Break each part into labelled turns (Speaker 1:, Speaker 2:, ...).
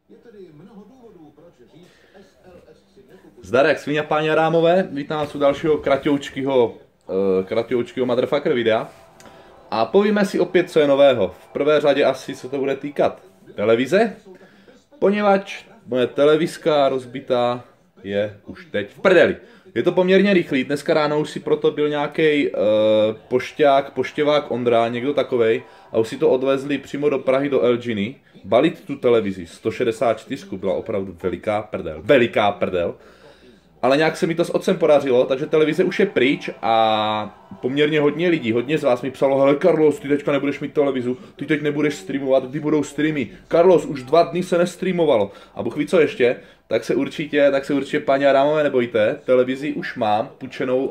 Speaker 1: Zdarek, svině páni Adámové, vítám vás u dalšího kratoučkýho motherfucker videa. A povíme si opět, co je nového. V prvé řadě asi se to bude týkat televize, poněvadž moje televizka rozbitá je už teď v prdeli. Je to poměrně rychlý, dneska ráno už si proto byl nějaký poštěvák Ondra, někdo takovej, a už si to odvezli přímo do Prahy do Elginy. Balit tu televizi 164 byla opravdu veliká prdel. Ale nějak se mi to s otcem podařilo, takže televize už je pryč a poměrně hodně lidí, hodně z vás mi psalo: hele Carlos, ty teďka nebudeš mít televizu, ty teď nebudeš streamovat, kdy budou streamy. Carlos, už 2 dny se nestreamovalo. A Bůh ví co ještě, tak se určitě paní Adámové nebojte, televizi už mám půjčenou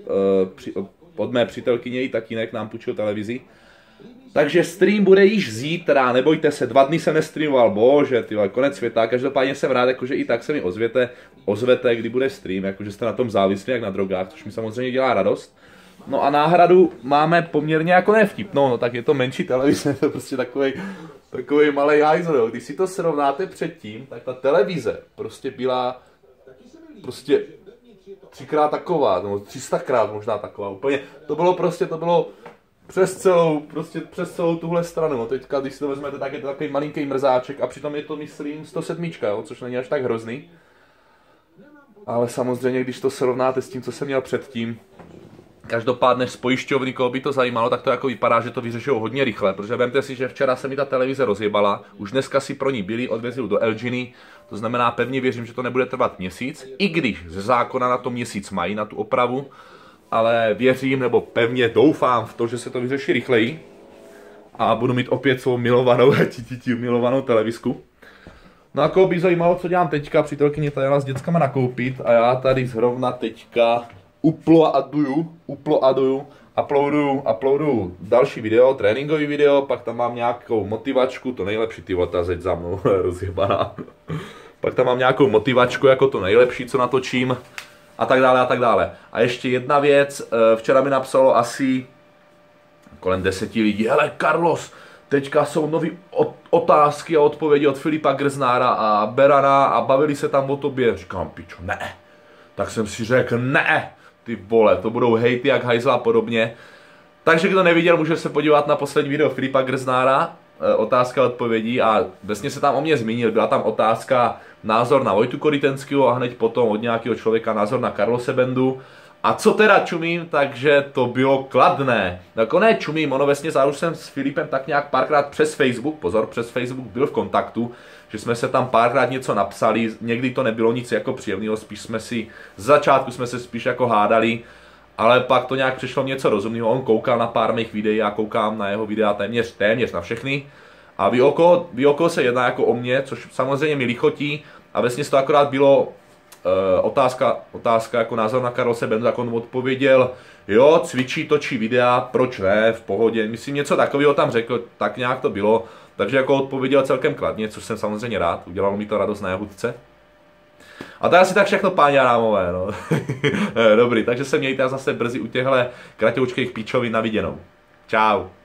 Speaker 1: od mé přítelkyně, i tatínek nám půjčil televizi. Takže stream bude již zítra, nebojte se, 2 dny jsem nestreamoval, bože, tyhle, konec světa. Každopádně jsem rád, jakože i tak se mi ozvete, kdy bude stream, jakože jste na tom závislí, jak na drogách, což mi samozřejmě dělá radost. No a náhradu máme poměrně jako nevtipnou, no tak je to menší televize, to je prostě takový malej hajzl. Když si to srovnáte předtím, tak ta televize prostě byla prostě 3krát taková, nebo 300krát možná taková, úplně, to bylo přes celou tuhle stranu. No teďka, když si to vezmete, tak je to takový malinký mrzáček a přitom je to, myslím, 107, jo, což není až tak hrozný. Ale samozřejmě, když to srovnáte s tím, co jsem měl předtím, každopádně z pojišťovny, koho by to zajímalo, tak to jako vypadá, že to vyřešou hodně rychle, protože vemte si, že včera se mi ta televize rozjebala, už dneska si pro ní byli, odvezli do Elginy, to znamená, pevně věřím, že to nebude trvat měsíc, i když ze zákona na to měsíc mají, na tu opravu, ale věřím, nebo pevně doufám v to, že se to vyřeší rychleji a budu mít opět svou milovanou televizku. No a koho by zajímalo, co dělám teďka, přítelkyně tady jela s dětskama nakoupit a já tady zrovna teďka uploaduju další video, tréninkový video, pak tam mám nějakou motivačku, to nejlepší, ty ta zeď za mnou rozjebaná. Pak tam mám nějakou motivačku jako to nejlepší, co natočím. A tak dále, a tak dále. A ještě jedna věc, včera mi napsalo asi kolem 10 lidí: hele Carlos, teďka jsou nové otázky a odpovědi od Filipa Grznára a Berana a bavili se tam o tobě. Říkám, pičo, ne. Tak jsem si řekl, ne, ty vole, to budou hejty jak hajzla a podobně. Takže kdo neviděl, může se podívat na poslední video Filipa Grznára, otázka a odpovědí, a vlastně se tam o mě zmínil, byla tam otázka, názor na Vojtu Korytenského a hned potom od nějakého člověka názor na Carlose Bendu. A co teda čumím, takže to bylo kladné. Jako ne čumím, ono vlastně už jsem s Filipem tak nějak párkrát přes Facebook byl v kontaktu, že jsme se tam párkrát něco napsali, někdy to nebylo nic jako příjemného, spíš z začátku jsme se spíš jako hádali, ale pak to nějak přišlo něco rozumného, on koukal na pár mých videí, já koukám na jeho videa téměř na všechny. A ví okolo se jedná jako o mě, což samozřejmě mi lichotí, a vesměs to akorát bylo otázka jako názor na Carlose Bendu, tak on odpověděl, jo, cvičí, točí videa, proč ne, v pohodě, myslím něco takového tam řekl, tak nějak to bylo, takže jako odpověděl celkem kladně, což jsem samozřejmě rád, udělalo mi to radost na jahůdce. A to je asi tak všechno, páni Adámové, no. Dobrý, takže se mějte a zase brzy u těchto kratoučkých píčovin na viděnou. Čau.